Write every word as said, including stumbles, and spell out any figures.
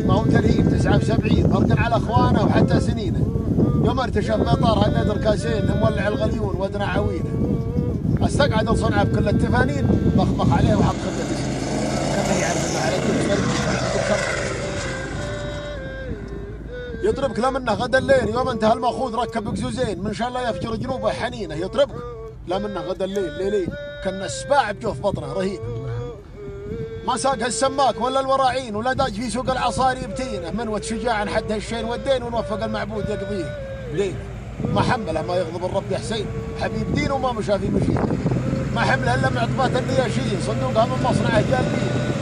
ما هو تلهيب تسعة وسبعين فرق على اخوانه وحتى سنينه. يوم ارتشف بطار هالندر كاسين مولع الغليون ودنا عوينه. استقعد الصنعه بكل التفانين بخبخ عليه وحط خدة سنين. كان يعرف انه على كل شيء يضربك لا منه غدا الليل. يوم انتهى المأخوذ ركب قزوزين من شاء الله يفجر جنوبه حنينه. يضربك لا منه غدا الليل ليلين كان السباع بجوف بطنه رهين. ما ساق السماك ولا الوراعين ولا داج في سوق العصاري بتينه. من وت شجاع حد هالشين والدين ونوفق المعبود يقضيه ليه. ما حمله ما يغضب الرب يا حسين حبيب دين وما مشى في مشيه. ما حمله الا معطبات النياشين صندوقها من مصنعه جالبين.